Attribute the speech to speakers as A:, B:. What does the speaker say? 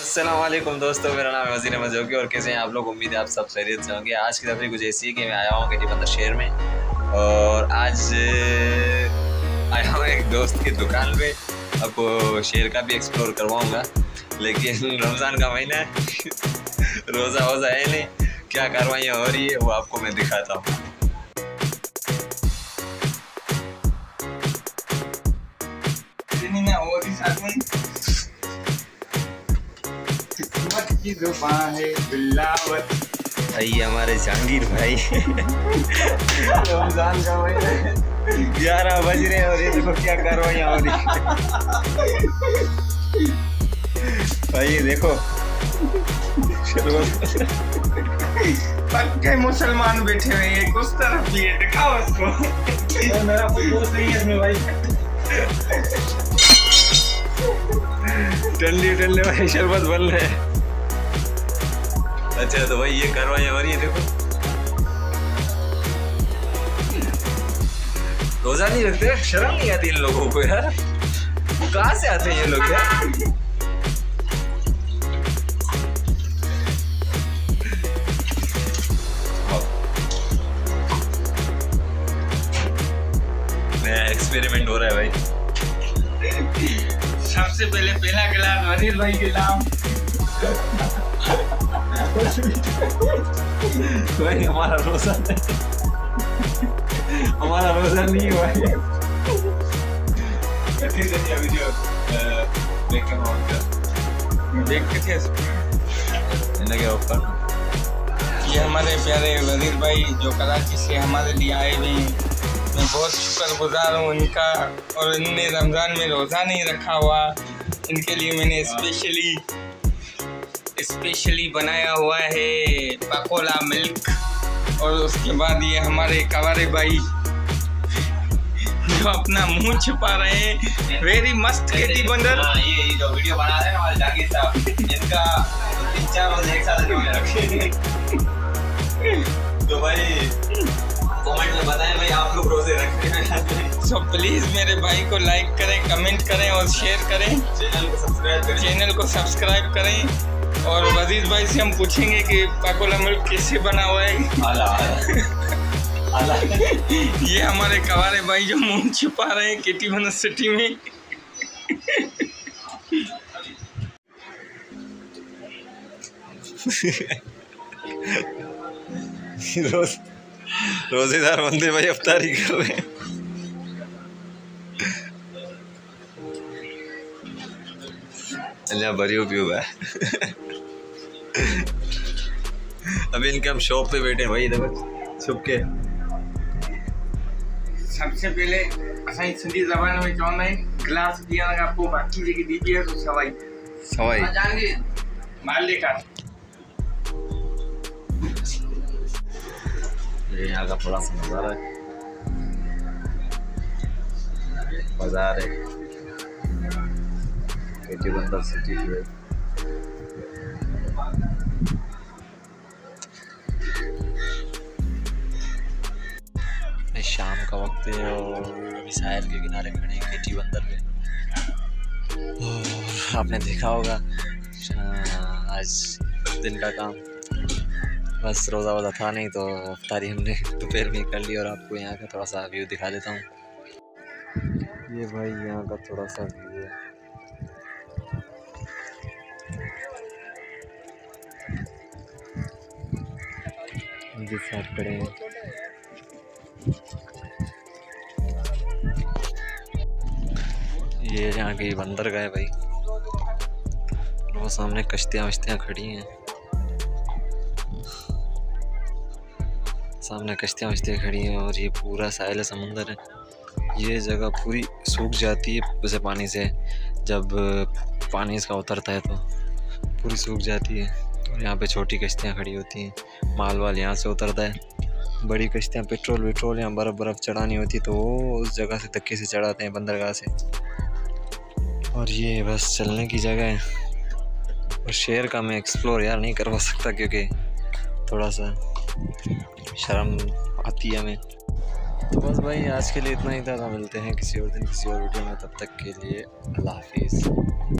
A: अस्सलाम वालेकुम दोस्तों, मेरा नाम है वज़ीर अहमद जोकी और कैसे हैं आप लोग। उम्मीद है आप सब खैरियत से होंगे। आज की तफरीह कुछ ऐसी है कि मैं आया हूँ केटी बंदर शहर में और आज आया हूँ एक दोस्त की दुकान पे। आपको शहर का भी एक्सप्लोर करवाऊँगा, लेकिन रमज़ान का महीना है, रोज़ा वोज़ा है नहीं, क्या कार्रवाइयाँ हो रही है वो आपको मैं दिखाता हूँ। भाई हमारे जहांगीर भाई रमजान का महीना 11 बज रहे हैं और ये देखो क्या कार्रवाइयाँ हो रही है। भाई ये देखो
B: पक्के मुसलमान बैठे हुए हैं, उस तरफ भी है, दिखाओ उसको। मेरा कोई दोस्त नहीं है इसमें भाई।
A: ठंडी ठंडे भाई शरबत बन रहे हैं। अच्छा तो भाई ये कार्रवाई हो रही है, देखो रोजा नहीं रखते, शर्म नहीं आती इन लोगों को यार, कहाँ से आते हैं ये लोग यार। नया एक्सपेरिमेंट हो रहा है भाई।
B: सबसे पहले पहला गिलास वजीर भाई के नाम।
A: भाई हमारा रोजा नहीं, हमारा रोजा नहीं हुआ है। वीडियो देख के क्या ऊपर
B: ये हमारे प्यारे वजीर भाई जो कराची से हमारे लिए आए हुए हैं, मैं बहुत शुक्रगुजार हूँ इनका। और इनने रमज़ान में रोज़ा नहीं रखा हुआ, इनके लिए मैंने स्पेशली बनाया हुआ है पकोला मिल्क। और उसके बाद ये हमारे कवारे भाई जो अपना मुंह छिपा रहे हैं, वेरी मस्त केटी बंदर।
A: ये जो वीडियो बना रहे हैं हमारे जहांगीर साहब, इनका 3-4 रोज एक साथ रखे। तो भाई कमेंट में बताएं भाई आप लोग रोजे रखते हैं।
B: सो प्लीज़ मेरे भाई को लाइक करें, कमेंट करें और शेयर करें, चैनल को सब्सक्राइब करें। और वजीर भाई से हम पूछेंगे कि पकोला मिल्क कैसे बना हुआ है। ये हमारे कवारे भाई जो मुंह छुपा रहे हैं केटी बंदर सिटी में।
A: रोजेदार बंदे भाई अफ्तारी कर रहे हैं। भरियो पियो भाई। अभी इनके हम शॉप पे बैठे हैं भाई, देखो छुप के।
B: सबसे पहले असाई सिंधी ज़बान में चवंदा आहिनि गिलास पीअण खां पोइ बाक़ी जेकी ॾिबी आहे सो सवाई मालिक आहे।
A: ये यहाँ का थोड़ा सा नज़ारा है, बाजार है केटी बंदर सिटी है। शाम का वक्त है और अभी साहिल के किनारे खड़े हैं केटी बंदर पे। और आपने देखा होगा आज दिन का काम बस रोज़ा वोज़ा था नहीं, तो अफ्तारी हमने दोपहर में कर ली। और आपको यहाँ का थोड़ा सा व्यू दिखा देता हूँ। ये भाई यहाँ का थोड़ा सा व्यू है। जिस साथ खड़े हैं ये यहाँ की बंदर गए भाई, वो सामने कश्तियाँ वश्तियाँ खड़ी हैं, सामने कश्तियाँ वश्तियाँ खड़ी हैं। और ये पूरा साहिल समुंदर है। ये जगह पूरी सूख जाती है वैसे पानी से, जब पानी इसका उतरता है तो पूरी सूख जाती है। और यहाँ पे छोटी कश्तियाँ खड़ी होती हैं, माल वाल यहाँ से उतरता है। बड़ी कश्तियाँ पेट्रोल यहाँ बर्फ़ चढ़ानी होती है तो वो उस जगह से धक्के से चढ़ाते हैं बंदरगाह से। और ये बस चलने की जगह है। और शहर का मैं एक्सप्लोर यार नहीं करवा सकता क्योंकि थोड़ा सा शर्म आती है हमें। तो बस भाई आज के लिए इतना ही था। मिलते हैं किसी और दिन किसी और वीडियो में, तब तक के लिए अल्लाह हाफिज़।